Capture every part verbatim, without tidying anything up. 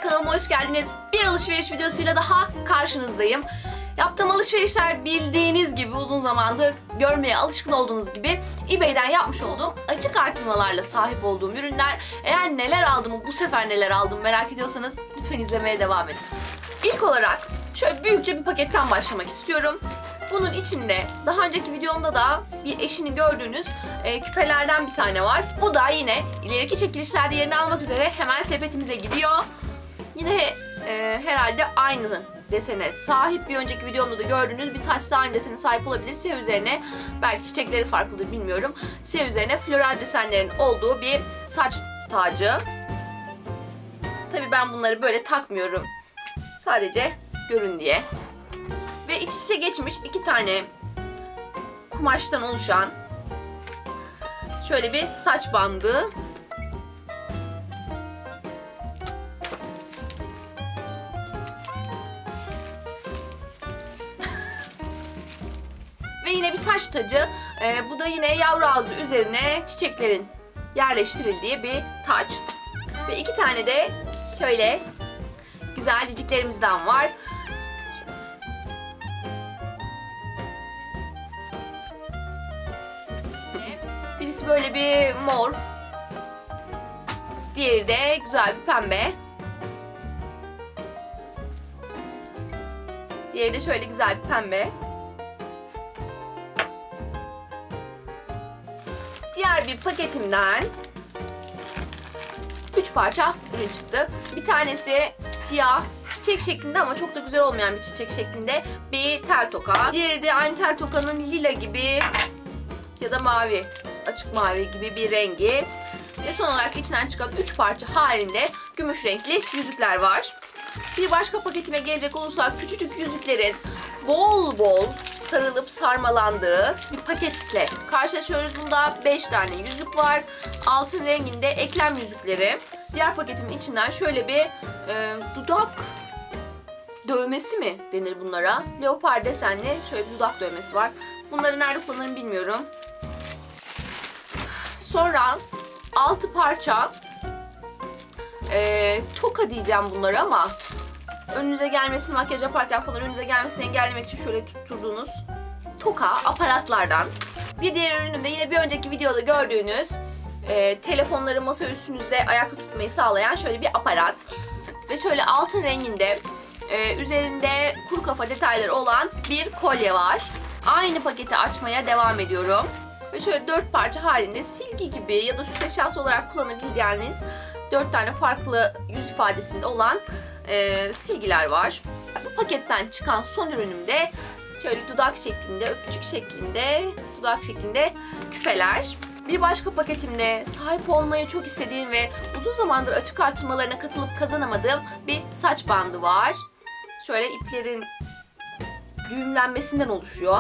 kanalıma hoş geldiniz. Bir alışveriş videosuyla daha karşınızdayım. Yaptığım alışverişler bildiğiniz gibi uzun zamandır görmeye alışkın olduğunuz gibi eBay'den yapmış olduğum açık artırmalarla sahip olduğum ürünler. Eğer neler aldığımı bu sefer neler aldım merak ediyorsanız lütfen izlemeye devam edin. İlk olarak şöyle büyükçe bir paketten başlamak istiyorum. Bunun içinde daha önceki videomda da bir eşini gördüğünüz e, küpelerden bir tane var. Bu da yine ileriki çekilişlerde yerini almak üzere hemen sepetimize gidiyor. Yine e, herhalde aynı desene sahip, bir önceki videomda da gördüğünüz bir taçla aynı desene sahip olabilir. Siyah üzerine, belki çiçekleri farklıdır bilmiyorum, siyah üzerine floral desenlerin olduğu bir saç tacı. Tabii ben bunları böyle takmıyorum. Sadece görün diye. Ve iç içe geçmiş iki tane kumaştan oluşan şöyle bir saç bandı. Ve yine bir saç tacı. Ee, bu da yine yavru ağzı üzerine çiçeklerin yerleştirildiği bir taç. Ve iki tane de şöyle güzel ciciklerimizden var. Birisi böyle bir mor. Diğeri de güzel bir pembe. Diğeri de şöyle güzel bir pembe. Diğer bir paketimden üç parça ürün çıktı. Bir tanesi siyah çiçek şeklinde ama çok da güzel olmayan bir çiçek şeklinde bir tel toka. Diğeri de aynı tel tokanın lila gibi ya da mavi, açık mavi gibi bir rengi. Ve son olarak içinden çıkan üç parça halinde gümüş renkli yüzükler var. Bir başka paketime gelecek olursak küçücük yüzüklerin bol bol sarılıp sarmalandığı bir paketle karşılaşıyoruz. Bunda beş tane yüzük var. Altın renginde eklem yüzükleri. Diğer paketimin içinden şöyle bir e, dudak dövmesi mi denir bunlara? Leopar desenli şöyle bir dudak dövmesi var. Bunları nerede kullanırım bilmiyorum. Sonra altı parça e, toka diyeceğim bunları ama önünüze gelmesini, makyaj yaparken falan önünüze gelmesini engellemek için şöyle tutturduğunuz toka aparatlardan. Bir diğer ürünüm de yine bir önceki videoda gördüğünüz e, telefonları masa üstünüzde ayakta tutmayı sağlayan şöyle bir aparat. Ve şöyle altın renginde e, üzerinde kuru kafa detayları olan bir kolye var. Aynı paketi açmaya devam ediyorum. Ve şöyle dört parça halinde silgi gibi ya da süs eşyası olarak kullanabileceğiniz dört tane farklı yüz ifadesinde olan e, silgiler var. Bu paketten çıkan son ürünüm de şöyle dudak şeklinde, öpücük şeklinde, dudak şeklinde küpeler. Bir başka paketimde sahip olmayı çok istediğim ve uzun zamandır açık artırmalarına katılıp kazanamadığım bir saç bandı var. Şöyle iplerin düğümlenmesinden oluşuyor.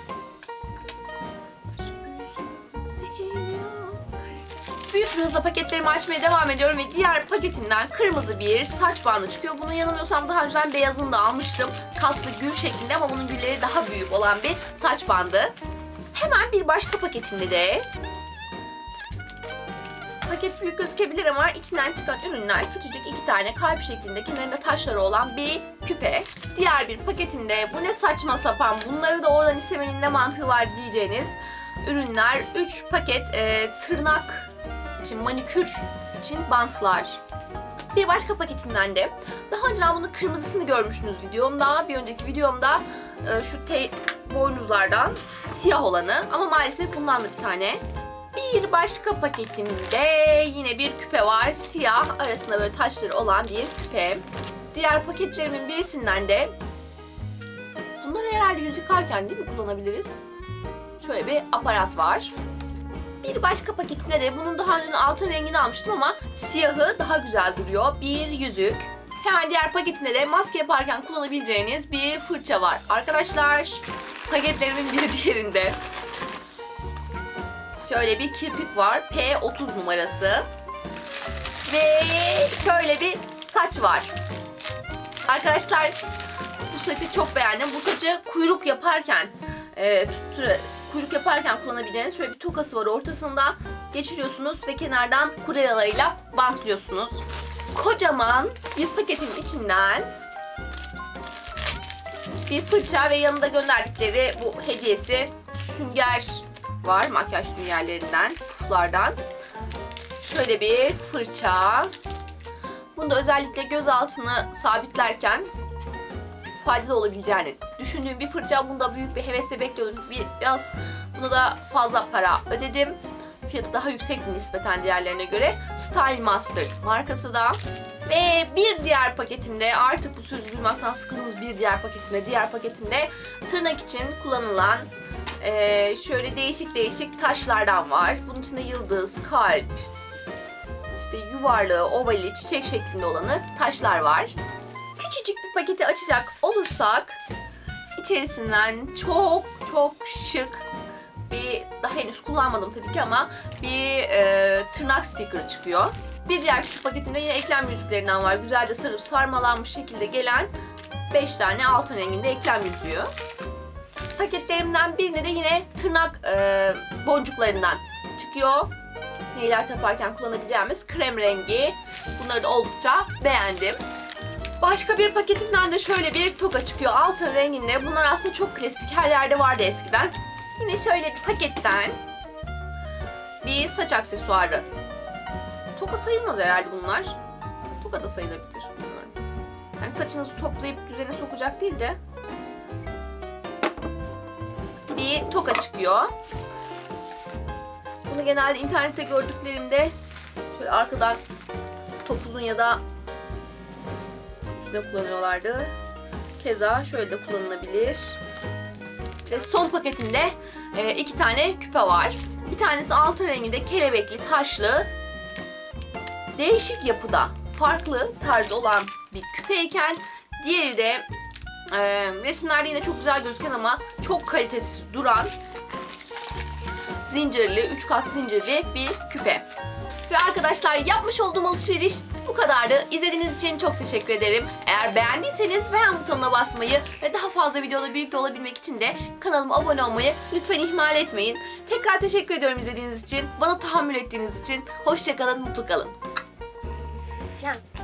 Büyük bir hızla paketlerimi açmaya devam ediyorum ve diğer paketimden kırmızı bir saç bandı çıkıyor. Bunu yanılmıyorsam daha önceden beyazını da almıştım. Katlı gül şeklinde ama bunun gülleri daha büyük olan bir saç bandı. Hemen bir başka paketimde de paket büyük gözükebilir ama içinden çıkan ürünler küçücük iki tane kalp şeklinde kenarında taşları olan bir küpe. Diğer bir paketimde bu ne saçma sapan, bunları da oradan istemenin ne mantığı var diyeceğiniz ürünler. üç paket e, tırnak için, manikür için bantlar. Bir başka paketinden de daha önceden bunun kırmızısını görmüşsünüz videomda. Bir önceki videomda e, şu te boynuzlardan siyah olanı ama maalesef bundan da bir tane. Bir başka paketimde yine bir küpe var. Siyah, arasında böyle taşları olan bir küpe. Diğer paketlerimin birisinden de bunları herhalde yüz yıkarken değil mi kullanabiliriz? Şöyle bir aparat var. Bir başka paketinde de bunun daha önce altın rengini almıştım ama siyahı daha güzel duruyor. Bir yüzük. Hemen diğer paketinde de maske yaparken kullanabileceğiniz bir fırça var. Arkadaşlar, paketlerimin bir diğerinde şöyle bir kirpik var. P otuz numarası. Ve şöyle bir saç var. Arkadaşlar, bu saçı çok beğendim. Bu saçı kuyruk yaparken e, tuttur kuyruk yaparken kullanabileceğiniz şöyle bir tokası var ortasında. Geçiriyorsunuz ve kenardan kurelalarıyla bantlıyorsunuz. kocaman bir paketin içinden bir fırça ve yanında gönderdikleri bu hediyesi sünger var. Makyaj süngerlerinden, puflardan. Şöyle bir fırça. Bunda özellikle göz altını sabitlerken faydalı olabileceğini düşündüğüm bir fırça. Bunu da büyük bir hevesle bekliyordum. Biraz buna da fazla para ödedim. Fiyatı daha yüksekti nispeten diğerlerine göre. Style Master markası da. Ve bir diğer paketimde, artık bu sözü duymaktan sıkıldığınız bir diğer paketimde, diğer paketimde tırnak için kullanılan e, şöyle değişik değişik taşlardan var. Bunun içinde yıldız, kalp, işte yuvarlı, ovali, çiçek şeklinde olanı taşlar var. Küçücük bir paketi açacak olursak içerisinden çok çok şık bir, daha henüz kullanmadım tabii ki ama bir e, tırnak sticker'ı çıkıyor. Bir diğer küçük paketimde yine eklem yüzüklerinden var. Güzelce sarıp sarmalanmış şekilde gelen beş tane altın renginde eklem yüzüğü. Paketlerimden birine de yine tırnak e, boncuklarından çıkıyor. Neyler taparken kullanabileceğimiz krem rengi. Bunları da oldukça beğendim. Başka bir paketimden de şöyle bir toka çıkıyor altın renginde. Bunlar aslında çok klasik, her yerde vardı eskiden. Yine şöyle bir paketten bir saç aksesuarı. Toka sayılmaz herhalde bunlar. Toka da sayılabilir, bilmiyorum. Yani saçınızı toplayıp düzene sokacak değil de bir toka çıkıyor. Bunu genelde internette gördüklerimde şöyle arkadan topuzun ya da üstüne kullanıyorlardı. Keza şöyle de kullanılabilir. Ve son paketinde e, iki tane küpe var. Bir tanesi altın renginde kelebekli, taşlı, değişik yapıda, farklı tarzda olan bir küpeyken diğeri de e, resimlerde yine çok güzel gözüken ama çok kalitesiz duran zincirli, üç kat zincirli bir küpe. Ve arkadaşlar, yapmış olduğum alışveriş bu kadardı. İzlediğiniz için çok teşekkür ederim. Eğer beğendiyseniz beğen butonuna basmayı ve daha fazla videoda birlikte olabilmek için de kanalıma abone olmayı lütfen ihmal etmeyin. Tekrar teşekkür ediyorum izlediğiniz için, bana tahammül ettiğiniz için. Hoşça kalın, mutlu kalın. Ya.